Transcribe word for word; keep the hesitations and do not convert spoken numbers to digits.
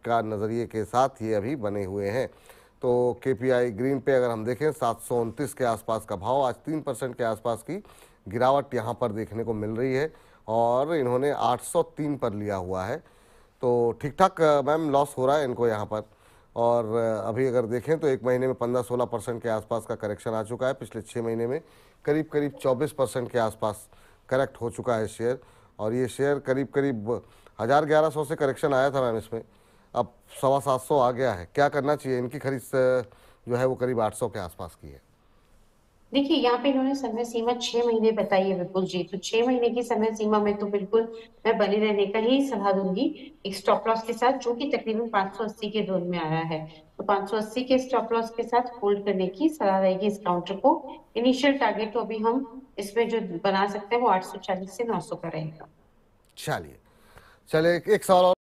का नज़रिए के साथ ये अभी बने हुए हैं। तो केपीआई ग्रीन पे अगर हम देखें सात सौ उनतीस के आसपास का भाव, आज तीन परसेंट के आसपास की गिरावट यहाँ पर देखने को मिल रही है और इन्होंने आठ सौ तीन पर लिया हुआ है। तो ठीक ठाक मैम लॉस हो रहा है इनको यहाँ पर। और अभी अगर देखें तो एक महीने में पंद्रह सोलह परसेंट के आसपास का करेक्शन आ चुका है। पिछले छः महीने में करीब करीब चौबीस परसेंट के आसपास करेक्ट हो चुका है शेयर, और ये शेयर करीब करीब हज़ार ग्यारह सौ से करेक्शन आया था मैम इसमें, अब सवा सात सौ आ गया है। क्या करना चाहिए? इनकी खरीद जो है वो करीब आठ सौ के आसपास की है। देखिए, यहाँ पे इन्होंने समय सीमा छह महीने बताई है विपुल जी, तो छह महीने की समय सीमा में तो बिल्कुल मैं बने रहने का ही सलाह दूंगी एक स्टॉप लॉस के साथ, जो कि तकरीबन पाँच सौ अस्सी के जोन में आया है। तो पाँच सौ अस्सी के स्टॉप लॉस के साथ होल्ड करने की सलाह रहेगी इस काउंटर को। इनिशियल टारगेट तो अभी हम इसमें जो बना सकते हैं वो आठ सौ चालीस से नौ सौ का रहेगा। चलिए, चलिए एक सवाल और